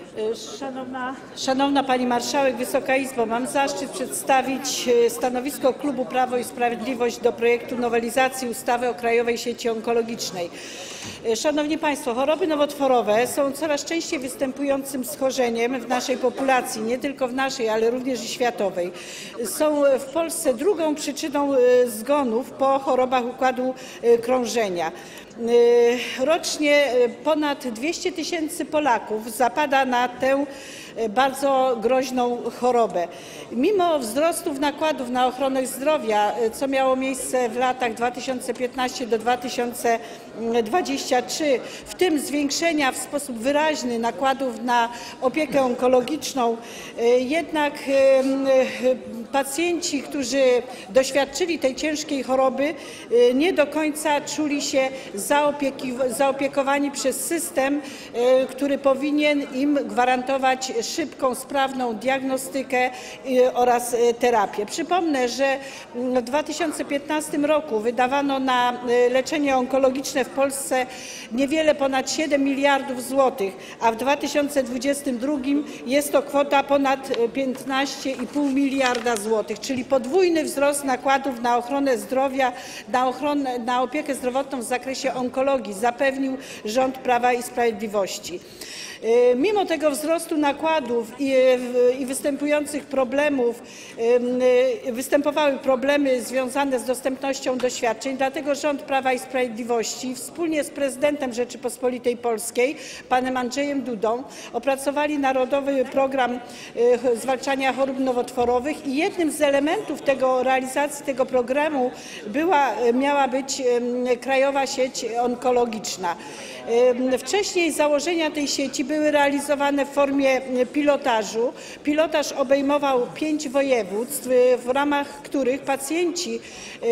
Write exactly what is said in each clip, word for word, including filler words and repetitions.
Szanowna, Szanowna Pani Marszałek, Wysoka Izbo! Mam zaszczyt przedstawić stanowisko klubu Prawo i Sprawiedliwość do projektu nowelizacji ustawy o Krajowej Sieci Onkologicznej. Szanowni Państwo, choroby nowotworowe są coraz częściej występującym schorzeniem w naszej populacji, nie tylko w naszej, ale również i światowej. Są w Polsce drugą przyczyną zgonów po chorobach układu krążenia. Rocznie ponad dwieście tysięcy Polaków zapada na tę bardzo groźną chorobę. Mimo wzrostu nakładów na ochronę zdrowia, co miało miejsce w latach dwa tysiące piętnastym do dwa tysiące dwudziestego trzeciego, w tym zwiększenia w sposób wyraźny nakładów na opiekę onkologiczną, jednak pacjenci, którzy doświadczyli tej ciężkiej choroby, nie do końca czuli się zaopiekowani przez system, który powinien im gwarantować szybką, sprawną diagnostykę oraz terapię. Przypomnę, że w dwa tysiące piętnastym roku wydawano na leczenie onkologiczne w Polsce niewiele ponad siedem miliardów złotych, a w dwa tysiące dwudziestym drugim jest to kwota ponad piętnaście i pół miliarda złotych, czyli podwójny wzrost nakładów na ochronę zdrowia, na, ochronę, na opiekę zdrowotną w zakresie onkologii zapewnił rząd Prawa i Sprawiedliwości. Mimo tego wzrostu nakładów i, i występujących problemów, występowały problemy związane z dostępnością do świadczeń, dlatego rząd Prawa i Sprawiedliwości wspólnie z prezydentem Rzeczypospolitej Polskiej, panem Andrzejem Dudą, opracowali Narodowy Program Zwalczania Chorób Nowotworowych i jednym z elementów tego, realizacji tego programu była, miała być Krajowa Sieć Onkologiczna. Wcześniej założenia tej sieci były realizowane w formie pilotażu. Pilotaż obejmował pięć województw, w ramach których pacjenci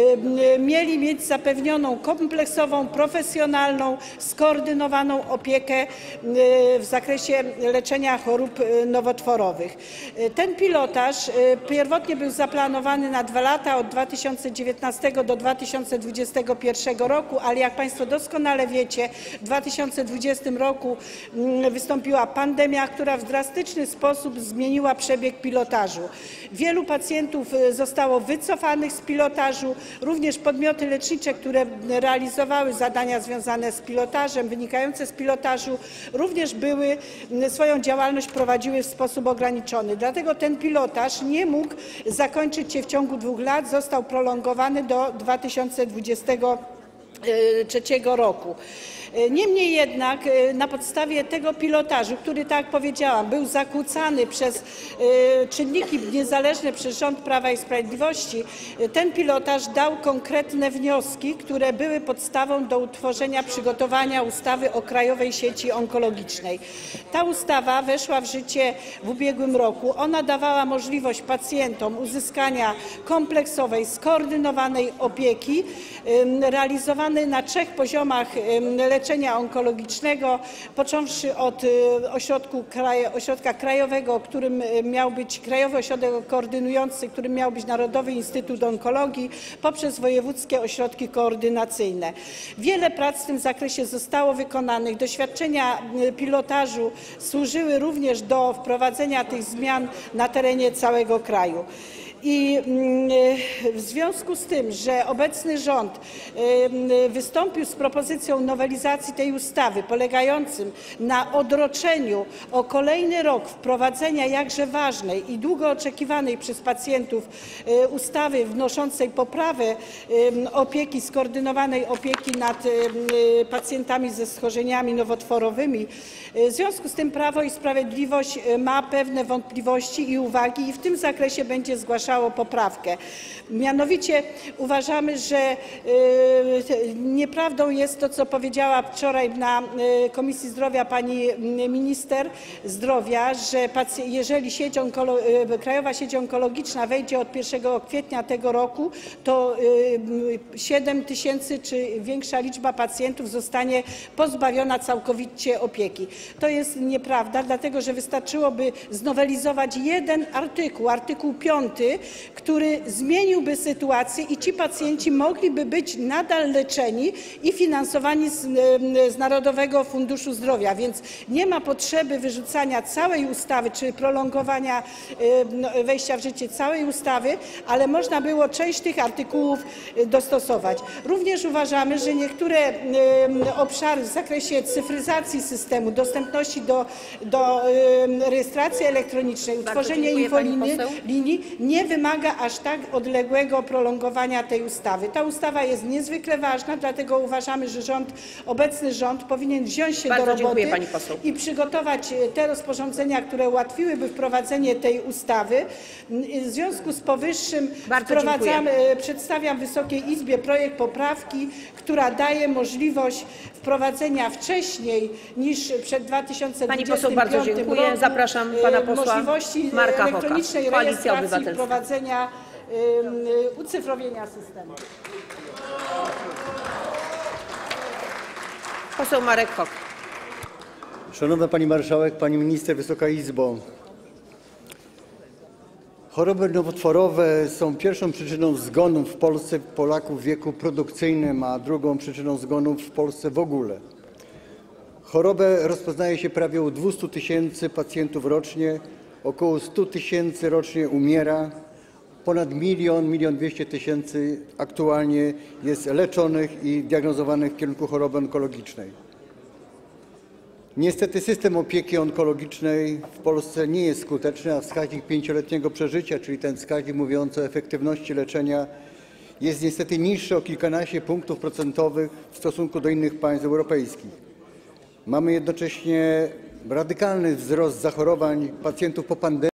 mieli mieć zapewnioną kompleksową, profesjonalną, skoordynowaną opiekę w zakresie leczenia chorób nowotworowych. Ten pilotaż pierwotnie był zaplanowany na dwa lata, od dwa tysiące dziewiętnastego do dwa tysiące dwudziestego pierwszego roku, ale jak Państwo doskonale wiecie, w dwa tysiące dwudziestym roku wystąpiła pandemia, która w drastyczny sposób zmieniła przebieg pilotażu. Wielu pacjentów zostało wycofanych z pilotażu, również podmioty lecznicze, które realizowały zadania związane z pilotażem, wynikające z pilotażu, również były, swoją działalność prowadziły w sposób ograniczony. Dlatego ten pilotaż nie mógł zakończyć się w ciągu dwóch lat, został prolongowany do dwa tysiące dwudziestego trzeciego roku. Niemniej jednak na podstawie tego pilotażu, który, tak jak powiedziałam, był zakłócany przez czynniki niezależne przez rząd Prawa i Sprawiedliwości, ten pilotaż dał konkretne wnioski, które były podstawą do utworzenia, przygotowania ustawy o Krajowej Sieci Onkologicznej. Ta ustawa weszła w życie w ubiegłym roku. Ona dawała możliwość pacjentom uzyskania kompleksowej, skoordynowanej opieki realizowanej na trzech poziomach leczenia onkologicznego, począwszy od ośrodku, ośrodka krajowego, którym miał być Krajowy Ośrodek Koordynujący, którym miał być Narodowy Instytut Onkologii, poprzez wojewódzkie ośrodki koordynacyjne. Wiele prac w tym zakresie zostało wykonanych. Doświadczenia pilotażu służyły również do wprowadzenia tych zmian na terenie całego kraju. I w związku z tym, że obecny rząd wystąpił z propozycją nowelizacji tej ustawy polegającym na odroczeniu o kolejny rok wprowadzenia jakże ważnej i długo oczekiwanej przez pacjentów ustawy wnoszącej poprawę opieki, skoordynowanej opieki nad pacjentami ze schorzeniami nowotworowymi, w związku z tym Prawo i Sprawiedliwość ma pewne wątpliwości i uwagi i w tym zakresie będzie zgłaszać poprawkę. Mianowicie uważamy, że nieprawdą jest to, co powiedziała wczoraj na Komisji Zdrowia pani minister zdrowia, że jeżeli sieć Krajowa Sieć Onkologiczna wejdzie od pierwszego kwietnia tego roku, to siedem tysięcy czy większa liczba pacjentów zostanie pozbawiona całkowicie opieki. To jest nieprawda, dlatego że wystarczyłoby znowelizować jeden artykuł, artykuł piąty, który zmieniłby sytuację i ci pacjenci mogliby być nadal leczeni i finansowani z, z Narodowego Funduszu Zdrowia, więc nie ma potrzeby wyrzucania całej ustawy czy prolongowania wejścia w życie całej ustawy, ale można było część tych artykułów dostosować. Również uważamy, że niektóre obszary w zakresie cyfryzacji systemu, dostępności do, do rejestracji elektronicznej, utworzenia infolinii nie wymaga aż tak odległego prolongowania tej ustawy. Ta ustawa jest niezwykle ważna, dlatego uważamy, że rząd, obecny rząd powinien wziąć się Bardzo do roboty pani poseł. i przygotować te rozporządzenia, które ułatwiłyby wprowadzenie tej ustawy. W związku z powyższym przedstawiam Wysokiej Izbie projekt poprawki, która daje możliwość wprowadzenia wcześniej niż przed dwa tysiące dwudziestym piątym Pani poseł, bardzo dziękuję. roku Zapraszam pana posła możliwości Marka Hoka, elektronicznej Koalicja rejestracji, Obywatelska. wprowadzenia um, ucyfrowienia systemu. Poseł Marek Hok. Szanowna Pani Marszałek, Pani Minister, Wysoka Izbo. Choroby nowotworowe są pierwszą przyczyną zgonów w Polsce Polaków w wieku produkcyjnym, a drugą przyczyną zgonów w Polsce w ogóle. Chorobę rozpoznaje się prawie u dwustu tysięcy pacjentów rocznie, około stu tysięcy rocznie umiera, ponad milion, milion dwieście tysięcy aktualnie jest leczonych i diagnozowanych w kierunku choroby onkologicznej. Niestety system opieki onkologicznej w Polsce nie jest skuteczny, a wskaźnik pięcioletniego przeżycia, czyli ten wskaźnik mówiący o efektywności leczenia, jest niestety niższy o kilkanaście punktów procentowych w stosunku do innych państw europejskich. Mamy jednocześnie radykalny wzrost zachorowań pacjentów po pandemii.